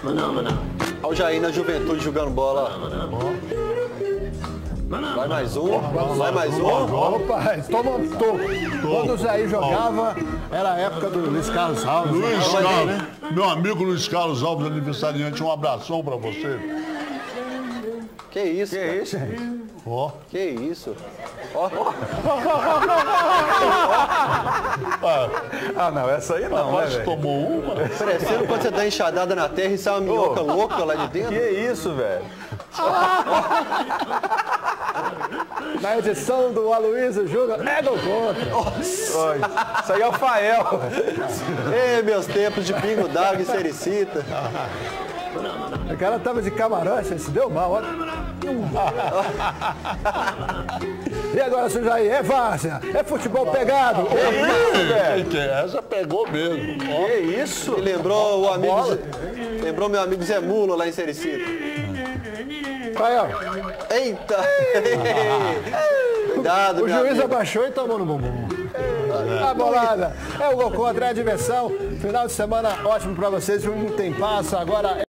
Olha o Jair na Juventude jogando bola. Vai mais um. Vai mais um. Opa, toma um toco. Quando o Jair jogava, era a época do Luiz Carlos Alves. Luiz Carlos, meu amigo Luiz Carlos Alves, aniversariante, um abração pra você. Que isso, cara? isso, gente? Ó. Que isso? Ó. Ah, não, essa aí não, Rapaz, tomou uma. Parecendo quando você dá enxadada na terra e sai uma minhoca louca lá de dentro. Que isso, velho? Na edição do Aloysio Júnior, é gol contra. Isso aí é o Fael. Ei, meus tempos de pingo d'água e sericita. O cara tava de camarote, se deu mal, olha. E agora, seu Jair, é várzea, é futebol pegado. Essa pegou mesmo. Ó. Que isso? E lembrou o amigo. Lembrou meu amigo Zé Mulo lá em Sericita. Fael, Eita! Cuidado, o meu juiz amigo. abaixou e tomou no bumbum. A bolada é o gol contra, é a diversão. Final de semana ótimo pra vocês, um tempasso agora.